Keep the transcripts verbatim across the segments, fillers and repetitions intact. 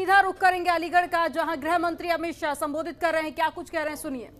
सीधा रुख करेंगे अलीगढ़ का, जहां गृह मंत्री अमित शाह संबोधित कर रहे हैं। क्या कुछ कह रहे हैं, सुनिए।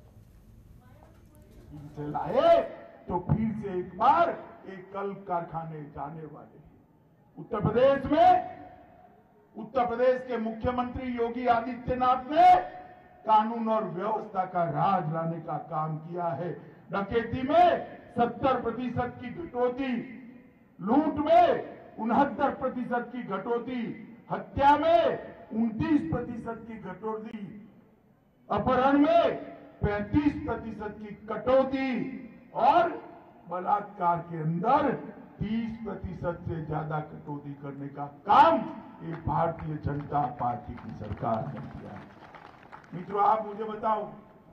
लाए तो फिर से एक बार एक कल कारखाने जाने वाले उत्तर प्रदेश में उत्तर प्रदेश के मुख्यमंत्री योगी आदित्यनाथ ने कानून और व्यवस्था का राज लाने का काम किया है। डकैती में सत्तर प्रतिशत की कटौती, लूट में उनहत्तर प्रतिशत की कटौती, हत्या में उनतीस प्रतिशत की कटौती, अपहरण में पैंतीस प्रतिशत की कटौती और बलात्कार के अंदर तीस प्रतिशत से ज्यादा कटौती करने का काम ये भारतीय जनता पार्टी की सरकार ने किया है। मित्रों, आप मुझे बताओ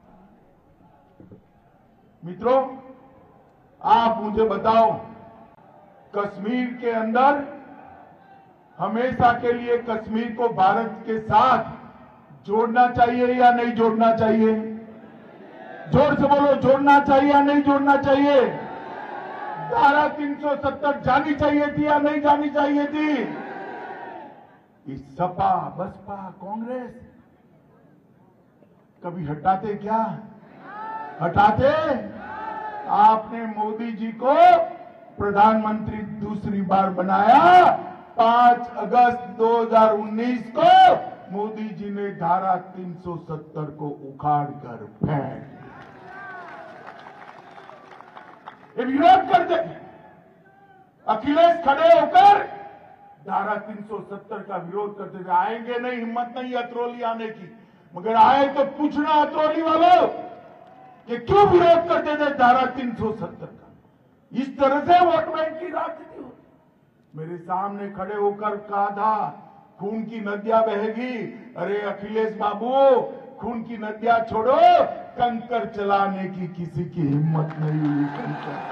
मित्रों आप मुझे बताओ कश्मीर के अंदर हमेशा के लिए कश्मीर को भारत के साथ जोड़ना चाहिए या नहीं जोड़ना चाहिए? जोर से बोलो, जोड़ना चाहिए या नहीं जोड़ना चाहिए? धारा तीन सौ सत्तर जानी चाहिए थी या नहीं जानी चाहिए थी? इस सपा, बसपा, कांग्रेस कभी हटाते क्या? हटाते? आपने मोदी जी को प्रधानमंत्री दूसरी बार बनाया। पांच अगस्त दो हज़ार उन्नीस को मोदी जी ने धारा तीन सौ सत्तर को उखाड़ कर फेंक ये विरोध करते थे। अखिलेश खड़े होकर धारा तीन सौ सत्तर का विरोध करते थे। आएंगे नहीं, हिम्मत नहीं अतरौली आने की, मगर आए तो पूछना अतरौली वालों कि क्यों विरोध करते थे धारा तीन सौ सत्तर का। इस तरह से वोट बैंक की राजनीति होती। मेरे सामने खड़े होकर कहा था खून की नदियां बहेगी। अरे अखिलेश बाबू, खून की नदियां छोड़ो, कंकर चलाने की किसी की हिम्मत नहीं हुई। कंकर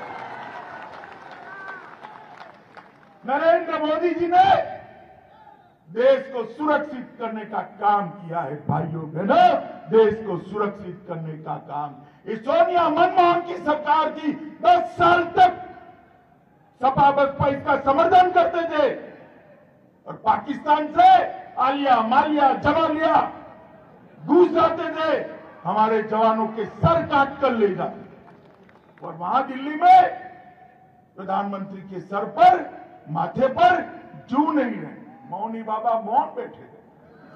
नरेंद्र मोदी जी ने देश को सुरक्षित करने का काम किया है। भाइयों बहनों, देश को सुरक्षित करने का काम इस सोनिया मनमोहन की सरकार की दस साल तक सपा बसपा इसका समर्थन करते थे और पाकिस्तान से आलिया मालिया जवालिया घुस जाते थे, हमारे जवानों के सर काट कर ले जाते। और वहां दिल्ली में प्रधानमंत्री के सर पर, माथे पर जू नहीं रहे, मौनी बाबा मौन बैठे थे।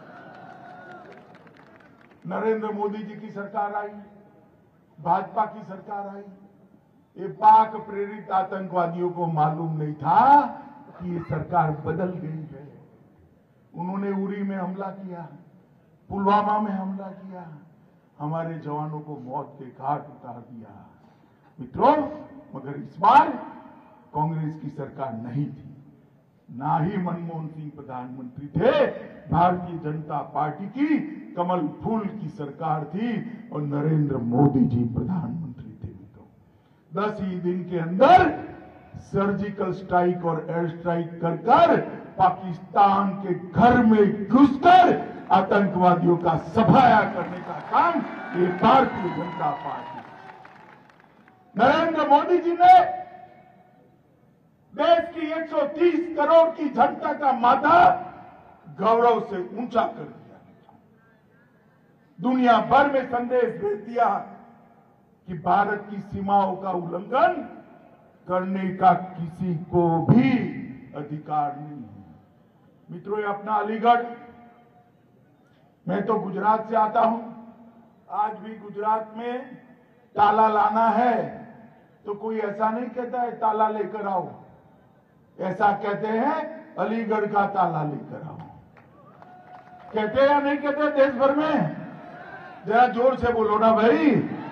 नरेंद्र मोदी जी की सरकार आई, भाजपा की सरकार आई। ये पाक प्रेरित आतंकवादियों को मालूम नहीं था कि ये सरकार बदल गई है। उन्होंने उरी में हमला किया, पुलवामा में हमला किया, हमारे जवानों को मौत के घाट उतार दिया। मित्रों, मगर इस बार कांग्रेस की सरकार नहीं थी, ना ही मनमोहन सिंह प्रधानमंत्री थे। भारतीय जनता पार्टी की कमल फूल की सरकार थी और नरेंद्र मोदी जी प्रधानमंत्री थे। मित्रों, दस ही दिन के अंदर सर्जिकल स्ट्राइक और एयर स्ट्राइक कर कर पाकिस्तान के घर में घुसकर आतंकवादियों का सफाया करने का काम ये भारतीय जनता पार्टी। नरेंद्र मोदी जी ने देश की एक सौ तीस करोड़ की जनता का माथा गौरव से ऊंचा कर दिया। दुनिया भर में संदेश भेज दिया कि भारत की सीमाओं का उल्लंघन करने का किसी को भी अधिकार नहीं है। मित्रों, ये अपना अलीगढ़, मैं तो गुजरात से आता हूं। आज भी गुजरात में ताला लाना है तो कोई ऐसा नहीं कहता है ताला लेकर आओ, ऐसा कहते हैं अलीगढ़ का ताला लेकर आओ। कहते या नहीं कहते देश भर में? जरा जोर से बोलो ना भाई।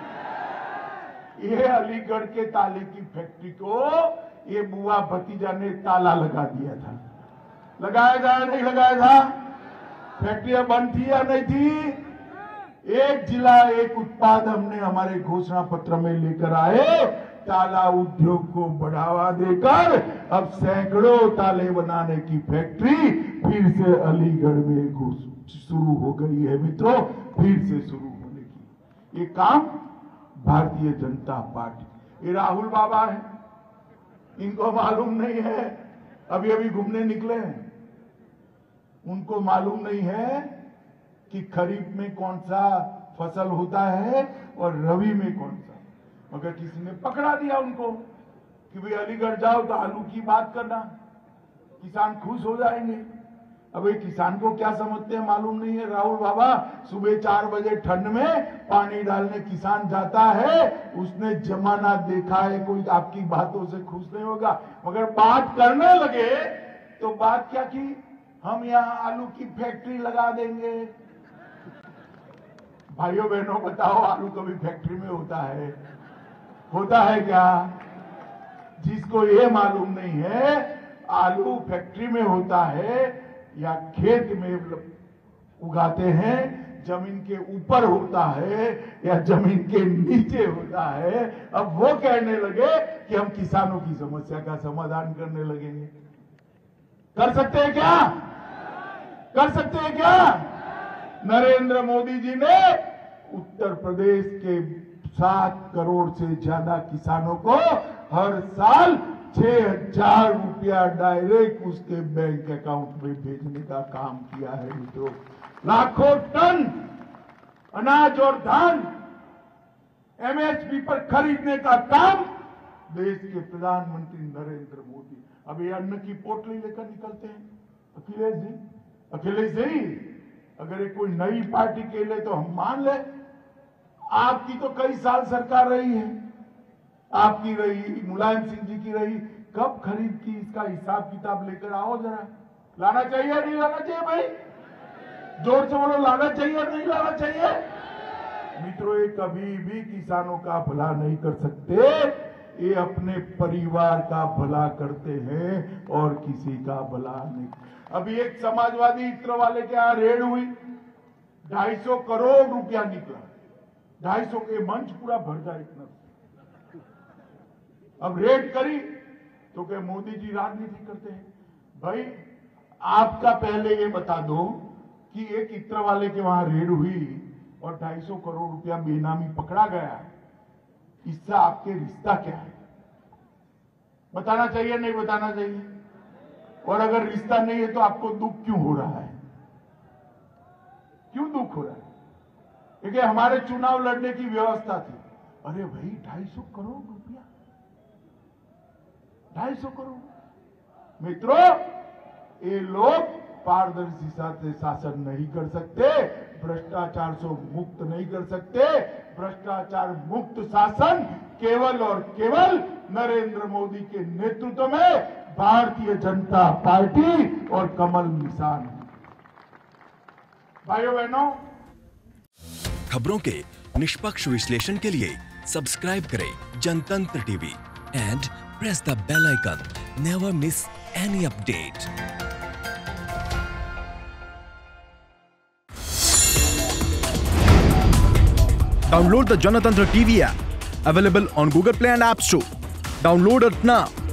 ये अलीगढ़ के ताले की फैक्ट्री को ये बुआ भतीजा ने ताला लगा दिया था। लगाया था नहीं लगाया था? फैक्ट्रियां बंद थी या नहीं थी? एक जिला एक उत्पाद हमने हमारे घोषणा पत्र में लेकर आए। ताला उद्योग को बढ़ावा देकर अब सैकड़ों ताले बनाने की फैक्ट्री फिर से अलीगढ़ में शुरू हो गई है। मित्रों, फिर से शुरू होने की ये काम भारतीय जनता पार्टी, ये राहुल बाबा है, इनको मालूम नहीं है, अभी अभी घूमने निकले हैं। उनको मालूम नहीं है कि खरीफ में कौन सा फसल होता है और रबी में कौन सा। मगर किसी ने पकड़ा दिया उनको कि भाई अलीगढ़ जाओ तो आलू की बात करना, किसान खुश हो जाएंगे। अब ये किसान को क्या समझते हैं मालूम नहीं है। राहुल बाबा सुबह चार बजे ठंड में पानी डालने किसान जाता है, उसने जमाना देखा है, कोई आपकी बातों से खुश नहीं होगा। मगर बात करने लगे तो बात क्या की, हम यहाँ आलू की फैक्ट्री लगा देंगे। भाइयों बहनों बताओ, आलू कभी फैक्ट्री में होता है? होता है क्या? जिसको ये मालूम नहीं है आलू फैक्ट्री में होता है या खेत में उगाते हैं, जमीन के ऊपर होता है या जमीन के नीचे होता है। अब वो कहने लगे कि हम किसानों की समस्या का समाधान करने लगेंगे। कर सकते हैं क्या? कर सकते हैं क्या? नरेंद्र मोदी जी ने उत्तर प्रदेश के सात करोड़ से ज्यादा किसानों को हर साल छह हजार रुपया डायरेक्ट उसके बैंक अकाउंट में भेजने का काम किया है। मित्रों, लाखों टन अनाज और धान एमएसपी पर खरीदने का काम देश के प्रधानमंत्री नरेंद्र मोदी। अब ये अन्न की पोटली लेकर निकलते हैं अखिलेश जी। अखिलेश जी, अगर ये कोई नई पार्टी के लिए तो हम मान ले, आपकी तो कई साल सरकार रही है, आपकी रही, मुलायम सिंह जी की रही, कब खरीद की, इसका हिसाब किताब लेकर आओ जरा। लाना चाहिए नहीं लाना चाहिए भाई? जोर से बोलो, लाना चाहिए नहीं लाना चाहिए? मित्रों, ये कभी भी किसानों का भला नहीं कर सकते, ये अपने परिवार का भला करते हैं और किसी का भला नहीं। अभी एक समाजवादी इत्र वाले के यहां रेड हुई, ढाई सौ करोड़ रुपया निकला। ढाई सौ के मंच पूरा भर जाए इतना। अब रेड करी तो क्या मोदी जी राजनीति करते हैं? भाई आपका पहले ये बता दो कि एक इत्र वाले के वहां रेड हुई और ढाई सौ करोड़ रुपया बेनामी पकड़ा गया, इससे आपके रिश्ता क्या है? बताना चाहिए नहीं बताना चाहिए? और अगर रिश्ता नहीं है तो आपको दुख क्यों हो रहा है? क्यों दुख हो रहा है? क्योंकि हमारे चुनाव लड़ने की व्यवस्था थी। अरे भाई, ढाई सौ करोड़ रुपया, ढाई सौ करोड़। मित्रों, ये लोग पारदर्शिता से शासन नहीं कर सकते, भ्रष्टाचार से मुक्त नहीं कर सकते। भ्रष्टाचार मुक्त शासन केवल और केवल नरेंद्र मोदी के नेतृत्व में भारतीय जनता पार्टी और कमल निशान। भाइयों बहनों, खबरों के निष्पक्ष विश्लेषण के लिए सब्सक्राइब करें Janatantra TV and press the bell icon. Never miss any update. Download the Janatantra T V app, available on Google Play and App Store. Download it now.